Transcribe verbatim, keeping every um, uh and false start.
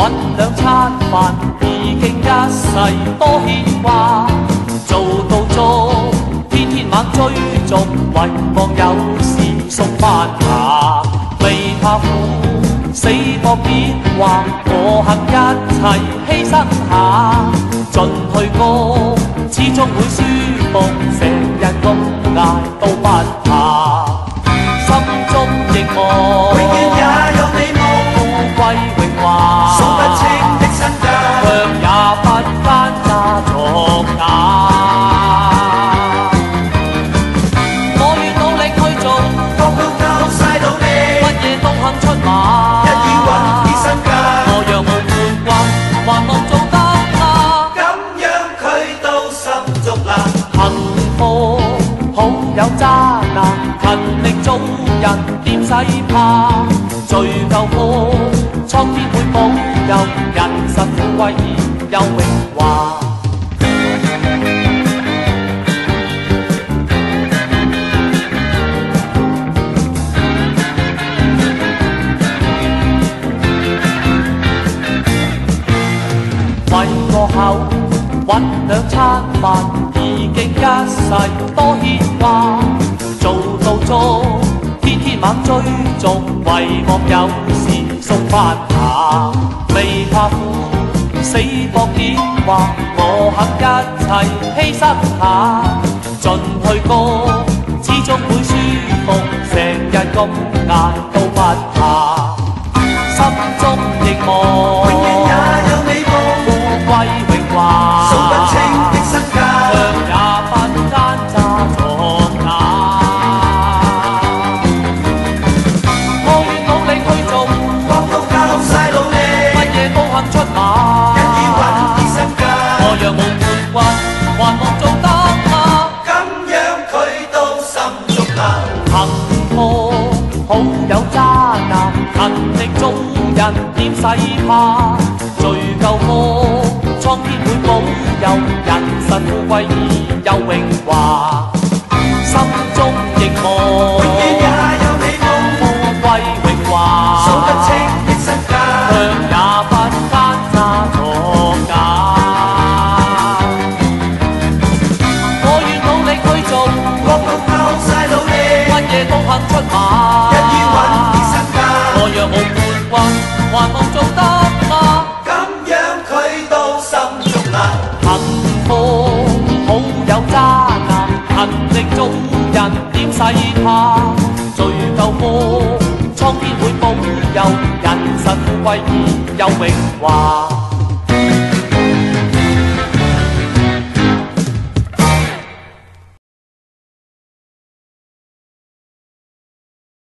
搵兩餐飯已經一世多牽掛，做到足，天天猛追逐，遺忘有時送返下。未怕苦，死搏點話，我肯一齊犧牲下。進去谷，始終會舒服，成日咁捱都不怕。心中亦望， 永遠也有美夢， 富貴榮華， 數不清的身價， 卻也不奸詐作假。我願努力去做， 搏到夠晒努力， 乜嘢都肯出馬， 一於揾啲身價。 我若無冠軍，還望做得啊！ 咁樣佢都心足啦。 幸福好有渣男，勤力做人點使怕？最夠福，蒼天會保佑，人實富貴而有榮華。為個口搵兩餐飯已經一世多牽掛，做到足，天天猛追逐，遺忘有時送返下。未怕苦，死搏點話，我肯一齊犧牲下。進去谷，始終會舒服，成日咁捱都不怕。心中亦望， 永遠也有美夢， 富貴榮華， 數不清的身價， 卻也不奸詐作假。我願努力去做， 搏到夠晒努力， 乜嘢都肯出馬， 一於揾啲身價。 我若無冠軍，還望做得啊！ 咁樣佢都心足啦。 幸福好有渣男，勤力做人點使怕？最夠福，蒼天會保佑，人實富貴而有榮華。心中亦望， 永遠也有美夢， 富貴榮華， 數不清的身價， 卻也不奸詐作假。我願努力去做， 搏到夠晒努力， 乜嘢都肯出馬， 一於揾啲身價。 我若無冠軍，還望做得啊！ 咁樣佢都心足啦。 幸福好有渣男，勤力做人點使怕？最夠福，蒼天會保佑，人實富貴而有榮華。